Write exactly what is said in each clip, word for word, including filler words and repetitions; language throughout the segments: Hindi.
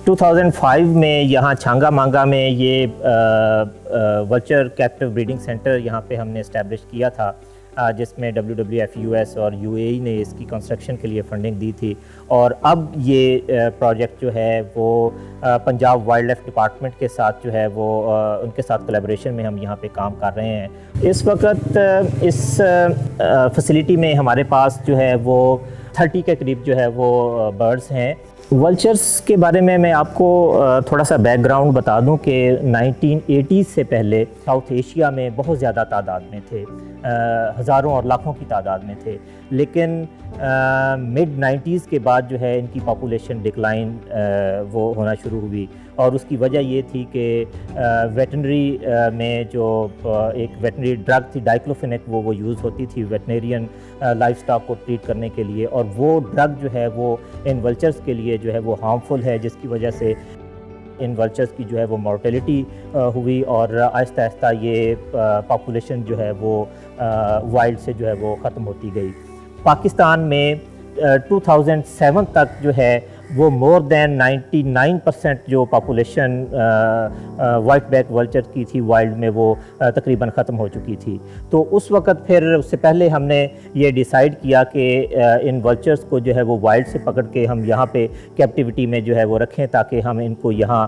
दो हज़ार पाँच में यहाँ छांगा मांगा में ये वल्चर कैप्टिव ब्रीडिंग सेंटर यहाँ पे हमने इस्टेब्लिश किया था, जिसमें W W F U S और यू ए ई ने इसकी कंस्ट्रक्शन के लिए फ़ंडिंग दी थी। और अब ये प्रोजेक्ट जो है वो पंजाब वाइल्ड लाइफ डिपार्टमेंट के साथ जो है वो उनके साथ कोलैबोरेशन में हम यहाँ पे काम कर रहे हैं। इस वक्त इस फैसिलिटी में हमारे पास जो है वो तीस के करीब जो है वो बर्ड्स हैं। वल्चर्स के बारे में मैं आपको थोड़ा सा बैकग्राउंड बता दूं कि नाइनटीन एटीज़ से पहले साउथ एशिया में बहुत ज़्यादा तादाद में थे, हज़ारों और लाखों की तादाद में थे, लेकिन मिड नाइन्टीज़ के बाद जो है इनकी पॉपुलेशन डिक्लाइन वो होना शुरू हुई। और उसकी वजह ये थी कि वेटनरी में जो एक वेटनरी ड्रग थी डाइक्लोफेनेक, वो वो यूज़ होती थी वेटनेरियन लाइफ स्टॉक को ट्रीट करने के लिए, और वो ड्रग जो है वो इन वल्चर्स के लिए जो है वो हार्मफुल है, जिसकी वजह से इन वल्चर्स की जो है वो मॉर्टेलिटी हुई और आहिस्ता आहिस्ता ये पॉपुलेशन जो है वो वाइल्ड से जो है वो ख़त्म होती गई। पाकिस्तान में दो हज़ार सात तक जो है वो मोर दैन निन्यानवे परसेंट जो पॉपुलेशन वाइट बैक वल्चर की थी वाइल्ड में, वो तकरीबन ख़त्म हो चुकी थी। तो उस वक़्त फिर उससे पहले हमने ये डिसाइड किया कि इन वल्चर्स को जो है वो वाइल्ड से पकड़ के हम यहाँ पे कैप्टिविटी में जो है वो रखें, ताकि हम इनको यहाँ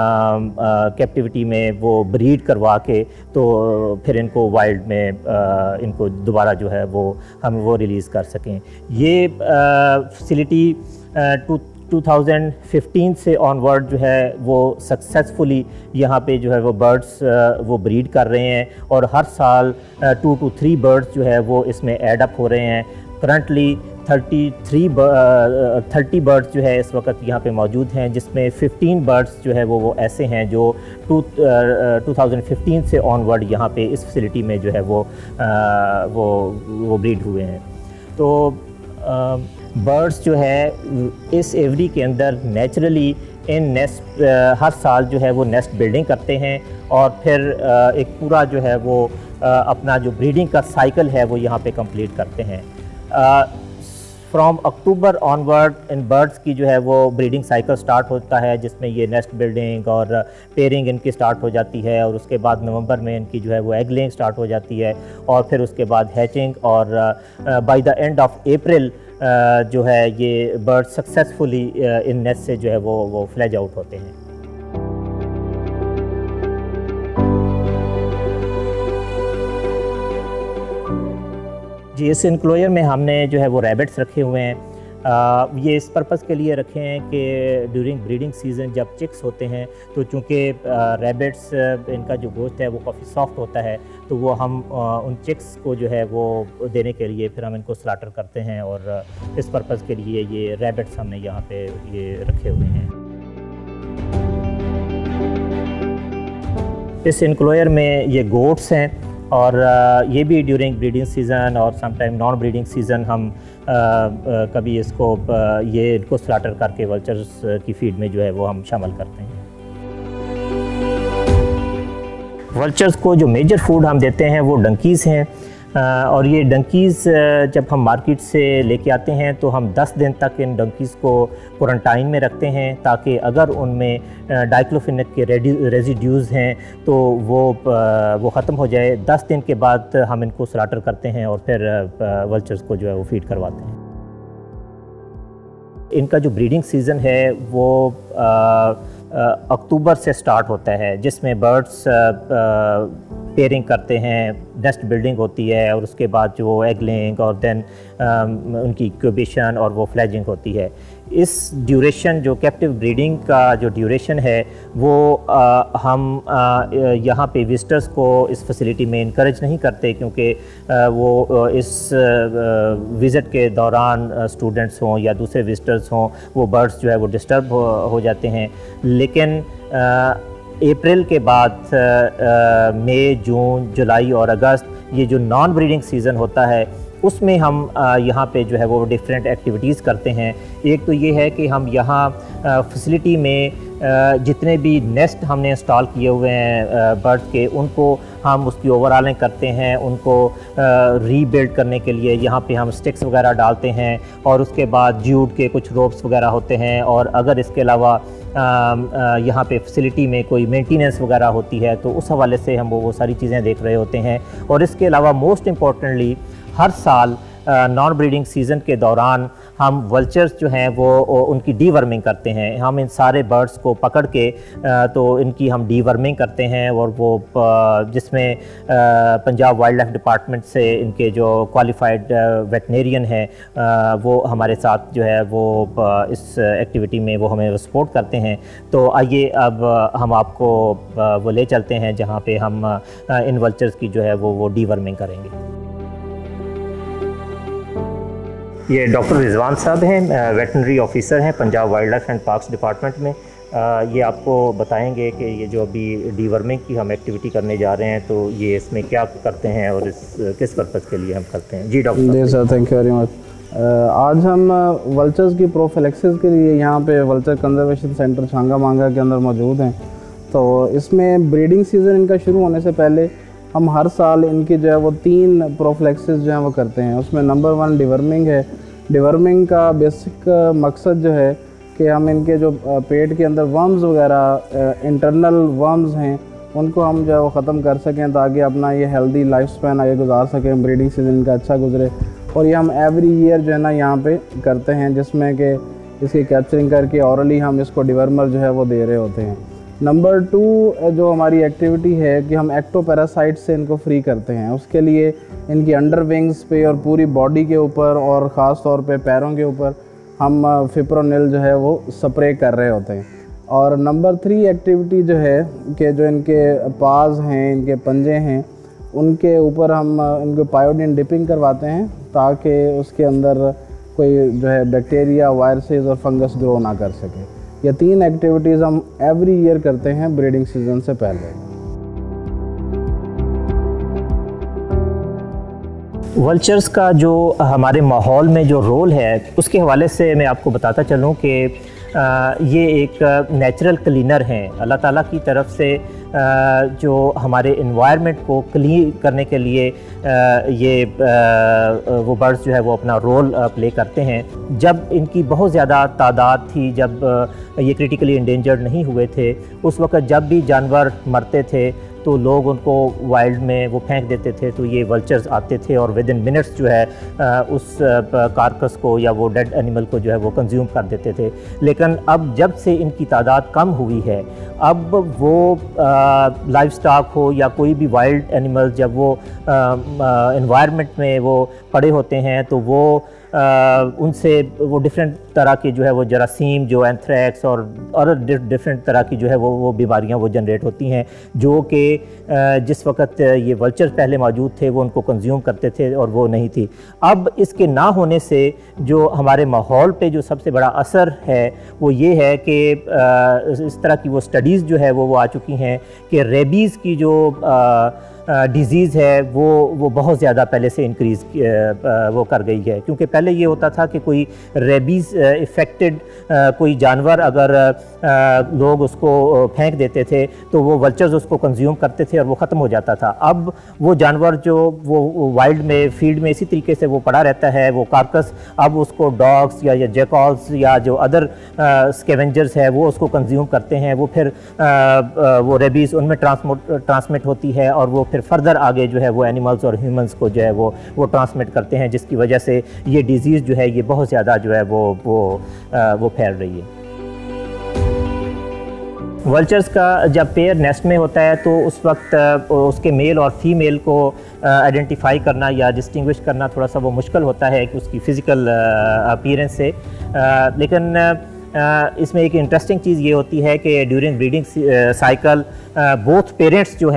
कैप्टिविटी में वो ब्रीड करवा के तो फिर इनको वाइल्ड में आ, इनको दोबारा जो है वो हम वो रिलीज़ कर सकें। ये facility two two thousand fifteen से ऑनवर्ड जो है वो सक्सेसफुली यहाँ पे जो है वो बर्ड्स वो ब्रीड कर रहे हैं, और हर साल टू टू थ्री बर्ड्स जो है वो इसमें एड अप हो रहे हैं। Currently thirty three thirty birds जो है इस वक्त यहाँ पे मौजूद हैं, जिसमें फिफ्टीन बर्ड्स जो है वो वो ऐसे हैं जो टू टू थाउज़ेंड फिफ्टीन से ऑनवर्ड यहाँ पे इस फैसिलिटी में जो है वो आ, वो वो ब्रीड हुए हैं। तो आ, बर्ड्स जो है इस एवरी के अंदर नेचुरली इन नेस्ट हर साल जो है वो नेस्ट बिल्डिंग करते हैं, और फिर एक पूरा जो है वो अपना जो ब्रीडिंग का साइकिल है वो यहाँ पे कंप्लीट करते हैं। फ्रॉम अक्टूबर ऑनवर्ड इन बर्ड्स की जो है वो ब्रीडिंग साइकिल स्टार्ट होता है, जिसमें ये नेस्ट बिल्डिंग और पेयरिंग इनकी स्टार्ट हो जाती है, और उसके बाद नवंबर में इनकी जो है वो एग लेइंग स्टार्ट हो जाती है, और फिर उसके बाद हैचिंग, और by the end of April जो है ये बर्ड सक्सेसफुली इन नेस्ट से जो है वो वो फ्लैज आउट होते हैं। जी, इस इनक्लोजर में हमने जो है वो रैबिट्स रखे हुए हैं। आ, ये इस पर्पज़ के लिए रखे हैं कि ड्यूरिंग ब्रीडिंग सीज़न जब चिक्स होते हैं तो चूँकि रैबिट्स इनका जो गोश्त है वो काफ़ी सॉफ्ट होता है, तो वो हम आ, उन चिक्स को जो है वो देने के लिए फिर हम इनको स्लाटर करते हैं, और इस पर्पज़ के लिए ये रैबिट्स हमने यहाँ पे ये रखे हुए हैं। इस इनक्लोजर में ये गोट्स हैं, और ये भी ड्यूरिंग ब्रीडिंग सीज़न और समटाइम नॉन ब्रीडिंग सीज़न हम आ, आ, कभी इसको आ, ये इनको स्लाटर करके वल्चर्स की फीड में जो है वो हम शामिल करते हैं। वल्चर्स को जो मेजर फूड हम देते हैं वो डंकीज़ हैं, और ये डंकीज़ जब हम मार्केट से लेके आते हैं तो हम दस दिन तक इन डंकीज़ को क्वारंटाइन में रखते हैं, ताकि अगर उनमें डाइक्लोफेनेक के रेजिड्यूज़ हैं तो वो वो ख़त्म हो जाए। दस दिन के बाद हम इनको स्लाटर करते हैं और फिर वल्चर्स को जो है वो फीड करवाते हैं। इनका जो ब्रीडिंग सीज़न है वो अक्टूबर से स्टार्ट होता है, जिसमें बर्ड्स पेयरिंग करते हैं, नेस्ट बिल्डिंग होती है, और उसके बाद जो एग लेइंग और देन उनकी इंक्यूबेशन और वो फ्लैजिंग होती है। इस ड्यूरेशन जो कैप्टिव ब्रीडिंग का जो ड्यूरेशन है वो आ, हम यहाँ पे विजिटर्स को इस फैसिलिटी में इनकरेज नहीं करते, क्योंकि आ, वो इस विज़िट के दौरान स्टूडेंट्स हों या दूसरे विजिटर्स हों, वो बर्ड्स जो है वो डिस्टर्ब हो, हो जाते हैं। लेकिन अप्रैल के बाद मई, जून, जुलाई और अगस्त ये जो नॉन ब्रीडिंग सीज़न होता है, उसमें हम यहाँ पे जो है वो डिफरेंट एक्टिविटीज़ करते हैं। एक तो ये है कि हम यहाँ फैसिलिटी में जितने भी नेस्ट हमने इंस्टॉल किए हुए हैं बर्ड्स के, उनको हम उसकी ओवरऑलिंग करते हैं, उनको रीबिल्ड करने के लिए यहाँ पे हम स्टिक्स वगैरह डालते हैं, और उसके बाद ज्यूट के कुछ रोप्स वगैरह होते हैं। और अगर इसके अलावा यहाँ पे फैसिलिटी में कोई मेंटेनेंस वगैरह होती है तो उस हवाले से हम वो वो सारी चीज़ें देख रहे होते हैं। और इसके अलावा मोस्ट इम्पॉर्टेंटली हर साल नॉन ब्रीडिंग सीज़न के दौरान हम वल्चर्स जो हैं वो उनकी डीवर्मिंग करते हैं। हम इन सारे बर्ड्स को पकड़ के तो इनकी हम डीवर्मिंग करते हैं, और वो जिसमें पंजाब वाइल्ड लाइफ डिपार्टमेंट से इनके जो क्वालिफाइड वेटनेरियन हैं वो हमारे साथ जो है वो इस एक्टिविटी में वो हमें सपोर्ट करते हैं। तो आइए अब हम आपको वो ले चलते हैं जहाँ पे हम इन वल्चर्स की जो है वो वो डीवर्मिंग करेंगे। ये डॉक्टर रिजवान साहब हैं, वेटनरी ऑफिसर हैं Punjab wildlife and parks department में। ये आपको बताएंगे कि ये जो अभी डीवर्मिंग की हम एक्टिविटी करने जा रहे हैं तो ये इसमें क्या करते हैं और इस किस पर्पज़ के लिए हम करते हैं। जी डॉक्टर। जी sir, thank you very much. आज हम वल्चर्स की प्रोफिलैक्सिस के लिए यहाँ पे वल्चर कंजर्वेशन सेंटर छांगा मांगा के अंदर मौजूद हैं। तो इसमें ब्रीडिंग सीज़न इनका शुरू होने से पहले हम हर साल इनकी जो है वो तीन प्रोफिलैक्सिस जो है वो करते हैं। उसमें नंबर वन डिवर्मिंग है। डिवर्मिंग का बेसिक मकसद जो है कि हम इनके जो पेट के अंदर वर्म्स वगैरह इंटरनल वर्म्स हैं उनको हम जो है वो ख़त्म कर सकें, ताकि अपना ये हेल्दी लाइफ स्पैन आगे गुजार सकें, ब्रीडिंग सीजन का अच्छा गुजरे। और ये हम एवरी ईयर जो है ना यहाँ पे करते हैं, जिसमें कि इसकी कैप्चरिंग करके औरली हम इसको डिवर्मर जो है वो दे रहे होते हैं। नंबर टू जो हमारी एक्टिविटी है कि हम एक्टोपैरासाइट से इनको फ्री करते हैं। उसके लिए इनकी अंडर विंग्स पे और पूरी बॉडी के ऊपर और ख़ास तौर पे पैरों के ऊपर हम फिप्रोनिल जो है वो स्प्रे कर रहे होते हैं। और नंबर थ्री एक्टिविटी जो है कि जो इनके पाज हैं, इनके पंजे हैं, उनके ऊपर हम इनको पायोडीन डिपिंग करवाते हैं ताकि उसके अंदर कोई जो है बैक्टीरिया, वायरसेस और फंगस ग्रो ना कर सके। ये तीन एक्टिविटीज़ हम एवरी ईयर करते हैं ब्रीडिंग सीजन से पहले। वल्चर्स का जो हमारे माहौल में जो रोल है उसके हवाले से मैं आपको बताता चलूँ कि ये एक नेचुरल क्लीनर हैं। अल्लाह ताला की तरफ से जो हमारे इन्वायरमेंट को क्लीन करने के लिए ये वो बर्ड्स जो है वो अपना रोल प्ले करते हैं। जब इनकी बहुत ज़्यादा तादाद थी, जब ये क्रिटिकली इंडेंजर्ड नहीं हुए थे, उस वक्त जब भी जानवर मरते थे तो लोग उनको वाइल्ड में वो फेंक देते थे, तो ये वल्चर्स आते थे और विद इन मिनट्स जो है उस कारकस को या वो डेड एनिमल को जो है वो कंज्यूम कर देते थे। लेकिन अब जब से इनकी तादाद कम हुई है, अब वो लाइफ स्टॉक हो या कोई भी वाइल्ड एनिमल जब वो एनवायरनमेंट में वो पड़े होते हैं तो वो आ, उनसे वो डिफरेंट तरह की जो है वो जरासीम, जो एंथ्रैक्स और और डिफरेंट तरह की जो है वो वो बीमारियां वो जनरेट होती हैं, जो कि जिस वक्त ये वल्चर्स पहले मौजूद थे वो उनको कंज्यूम करते थे और वो नहीं थी। अब इसके ना होने से जो हमारे माहौल पे जो सबसे बड़ा असर है वो ये है कि इस तरह की वो स्टडीज़ जो है वो वो आ चुकी हैं कि रेबीज़ की जो आ, डिज़ीज़ है वो वो बहुत ज़्यादा पहले से इंक्रीज़ वो कर गई है। क्योंकि पहले ये होता था कि कोई रेबीज़ इफ़ेक्टेड कोई जानवर अगर लोग उसको फेंक देते थे तो वो वल्चर्स उसको कंज्यूम करते थे और वो ख़त्म हो जाता था। अब वो जानवर जो वो वाइल्ड में फील्ड में इसी तरीके से वो पड़ा रहता है, वो कार्कस, अब उसको डॉग्स या, या जैकॉल्स या जो अदर स्कैवेंजर्स है वो उसको कंज्यूम करते हैं। वो फिर आ, आ, वो रेबीज़ उनमें ट्रांसमोट ट्रांसमिट होती है और वो फिर फर्दर आगे जो है वो एनिमल्स और ह्यूमंस को जो है वो वो ट्रांसमिट करते हैं, जिसकी वजह से ये डिज़ीज़ जो है ये बहुत ज़्यादा जो है वो वो आ, वो फैल रही है। वल्चर्स का जब पेयर नेस्ट में होता है तो उस वक्त उसके मेल और फीमेल को आइडेंटिफाई करना या डिस्टिंग्विश करना थोड़ा सा वो मुश्किल होता है कि उसकी फ़िज़िकल अपीयरेंस से। लेकिन इसमें एक इंटरेस्टिंग चीज़ ये होती है कि during breeding cycle both parents जो हैं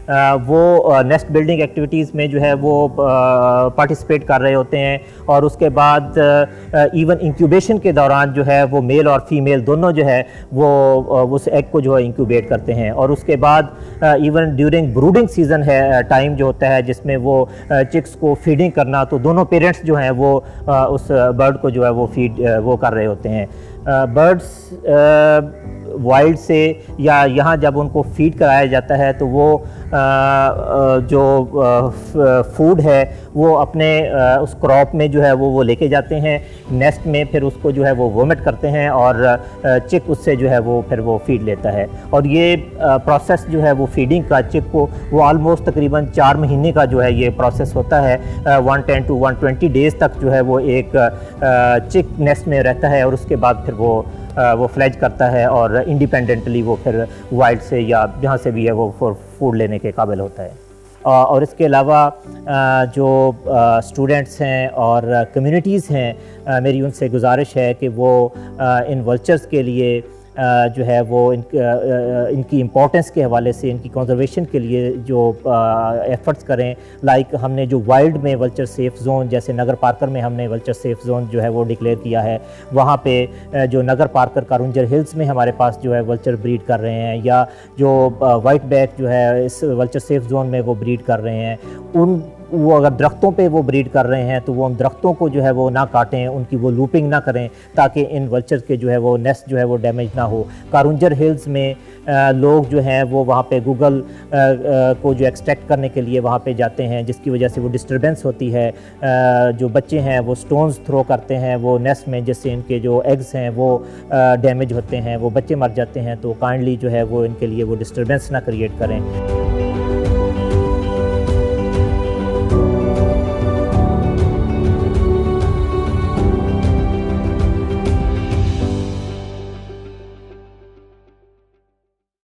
वो नेस्ट बिल्डिंग एक्टिविटीज़ में जो है वो पार्टिसिपेट कर रहे होते हैं, और उसके बाद इवन इंक्यूबेशन के दौरान जो है वो मेल और फीमेल दोनों जो है वो उस एग को जो है इंक्यूबेट करते हैं। और उसके बाद इवन ड्यूरिंग ब्रूडिंग सीज़न है टाइम जो होता है जिसमें वो चिक्स को फीडिंग करना, तो दोनों पेरेंट्स जो हैं वो उस बर्ड को जो है वो फीड वो कर रहे होते हैं। बर्ड्स वाइल्ड से या यहाँ जब उनको फीड कराया जाता है तो वो जो फूड है वो अपने उस क्रॉप में जो है वो वो लेके जाते हैं नेस्ट में, फिर उसको जो है वो वोमिट करते हैं और चिक उससे जो है वो फिर वो फीड लेता है। और ये प्रोसेस जो है वो फीडिंग का चिक को वो ऑलमोस्ट तकरीबन चार महीने का जो है ये प्रोसेस होता है। One ten two one twenty days तक जो है वो एक चिक नेस्ट में रहता है, और उसके बाद फिर वो वो फ्लैज करता है और इंडिपेंडेंटली वो फिर वाइल्ड से या जहाँ से भी है वो फूड लेने के काबिल होता है। और इसके अलावा जो स्टूडेंट्स हैं और कम्युनिटीज़ हैं, मेरी उनसे गुजारिश है कि वो इन वल्चर्स के लिए जो है वो इन, इनकी इम्पोर्टेंस के हवाले से, इनकी कंजर्वेशन के लिए जो एफ़र्ट्स करें। लाइक हमने जो वाइल्ड में वल्चर सेफ़ जोन, जैसे नगर पार्कर में हमने वल्चर सेफ़ जोन जो है वो डिक्लेयर किया है, वहाँ पे जो नगर पार्कर कारुंजर हिल्स में हमारे पास जो है वल्चर ब्रीड कर रहे हैं, या जो वाइट बैक जो है इस वल्चर सेफ़ जोन में वो ब्रीड कर रहे हैं, उन वो अगर दरख्तों पे वो ब्रीड कर रहे हैं तो वो उन दरख्तों को जो है वो ना काटें, उनकी वो लूपिंग ना करें, ताकि इन वल्चर्स के जो है वो नेस्ट जो है वो डैमेज ना हो। कारुंजर हिल्स में आ, लोग जो हैं वो वहाँ पे गूगल आ, आ, को जो एक्सट्रैक्ट करने के लिए वहाँ पे जाते हैं, जिसकी वजह से वो डिस्टर्बेंस होती है। आ, जो बच्चे हैं वो स्टोन्स थ्रो करते हैं वो नेस्ट में, जिससे इनके जो एग्स हैं वो डैमेज होते हैं, वो बच्चे मर जाते हैं। तो काइंडली जो है वो इनके लिए वो डिस्टर्बेंस ना क्रिएट करें।